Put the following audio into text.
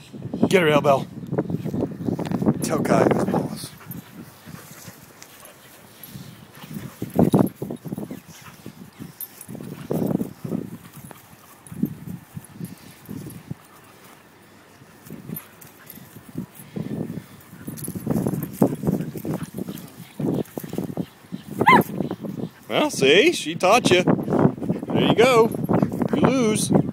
Get her, Bell. Tell Kai who's boss. Well, see, she taught you. There you go. You lose.